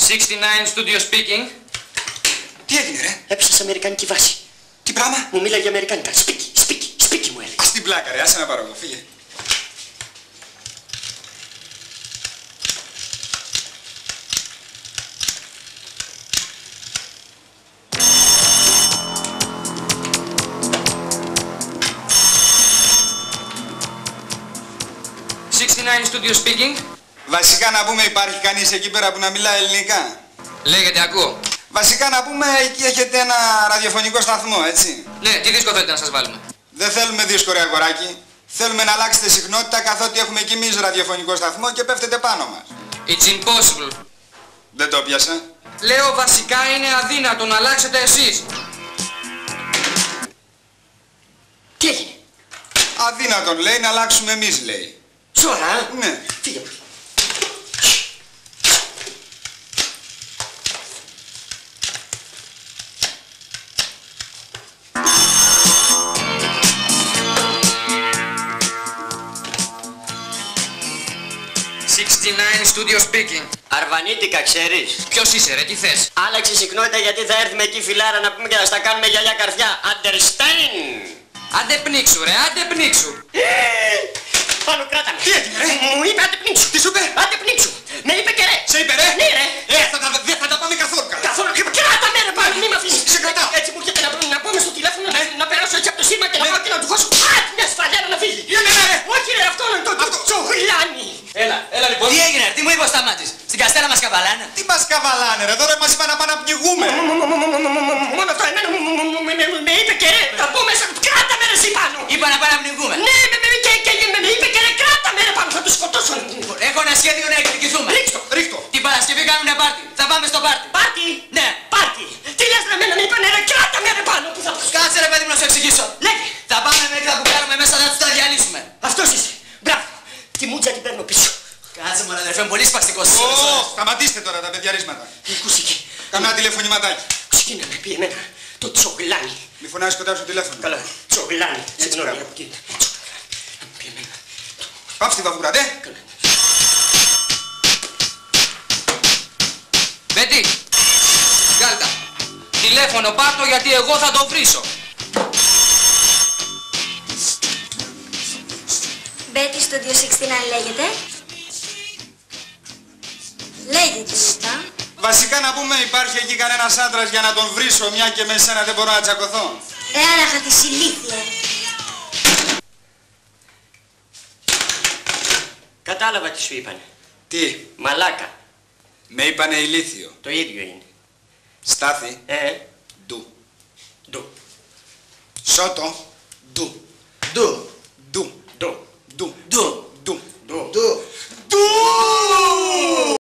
69 studio speaking. Τι έγινε ρε? Έπεσα σε αμερικανική βάση. Τι πράγμα? Μου μίλαγε αμερικανικά. Σπίκι μου έλεγε. Ας την πλάκα ρε, άσε να πάρω εγώ, φύγε. Studio speaking. Βασικά να πούμε, υπάρχει κανείς εκεί πέρα που να μιλάει ελληνικά? Λέγεται, ακούω. Βασικά να πούμε, εκεί έχετε ένα ραδιοφωνικό σταθμό, έτσι? Ναι, τι δίσκο θέλετε να σας βάλουμε? Δεν θέλουμε δίσκο ρε αγοράκι. Θέλουμε να αλλάξετε συχνότητα καθότι έχουμε κι εμείς ραδιοφωνικό σταθμό και πέφτετε πάνω μας. It's impossible. Δεν το πιάσα. Λέω βασικά είναι αδύνατο να αλλάξετε εσείς. Τι έγινε? Αδύνατον λέει να αλλάξουμε εμείς λέει. Τσόρα, Ναι. φύγε. Studio speaking. Αρβανίτικα, ξέρεις. Ποιος είσαι ρε, τι θες? Άλλαξε συχνότητα γιατί θα έρθουμε εκεί φιλάρα να πούμε και να στα κάνουμε γυαλιά καρδιά. Understand? Άντε πνίξου ρε, άντε πνίξου. Πάνω κράτα με. Τι έγινε ρε? Μου είπε άντε πνίξου. Τι σου είπε? Άντε πνίξου. Με είπε και ρε. Σε είπε ρε? Ναι ρε. Δεν θα τα πάμε καθόλου καλά. Καθόλου. Κράτα με ρε πάνω, μη μ' αφήσεις. Σε κρατάω. Έτσι μου έρχεται να πούμε στο τηλέφωνο να περάσω έτσι από το σήμα και να πάω και να του χώσω μια σφαλιάρα να φύγει. Ναι. Όχι ρε, αυτό είναι το τσογλάνι. Έλα λοιπόν. Τι έγινε, τι μου είπε ο Σταμάτης? Στην Καστέλα μας καβαλάνε. Τι μας καβαλάνε ρε, τώρα μας είπαν να πάμε να πνιγούμε. Μόνο αυτό εμένα με είπε και ρε, θα μπω μέσα, κράτα με ρε εσύ πάνω. Είπα να πάμε να πνιγούμε. Ναι, με είπε και ρε, κράτα με ρε πάνω, θα τους σκοτώσω. Έχω ένα σχέδιο να εκδικηθούμε. Ρίχτω. Την Παρασκευή κάνουμε πάρτι. Θα πάμε στο πάρτι. Πάρτι. Ναι. Πάρτι. Τι λες ρε, εμένα με είπανε ρε, κράτα με ρε πάνω. Που θα τους... Κάτσε ρε παιδί μου να σου εξηγήσω. Λέγε. Θα πάμε μέχρι να μπουκάρουμε μέσα, θα τους τα διαλύσουμε. Αυτός είσαι. Μπράβο. Τη μούτζα την παίρνω πίσω. Κάτσε μου αδερφέ μου, πολύ σπαστικός. Σταματήστε τώρα τα παιδιαρίσματα. Κουσική. Κάνω ένα τηλεφωνηματάκι. Κουσική να με πει εμένα το τσογλάνι. Μη φωνάζεις κοντά στο τηλέφωνο. Καλά. Τσογλάνι. Συγγνώμη μπράβο. από εκεί. Να μου πει εμένα. Πάψτε τη βαβούρα, δε. Καλά. Μπέτη, βγάλτα. Τηλέφωνο πάρτο γιατί εγώ θα το βρίσω. Betty Studio 69 λέγεται. Λέγεται είπα. Βασικά να πούμε, υπάρχει εκεί κανένας άντρας για να τον βρίσω, μια και με σένα δεν μπορώ να τσακωθώ. Άραχα τη ηλίθεια. Κατάλαβα τι σου είπανε. Τι, Μαλάκα. με είπανε ηλίθιο. Το ίδιο είναι. Στάθη, Ντου. ντου. Ντου. Σώτο, ντου.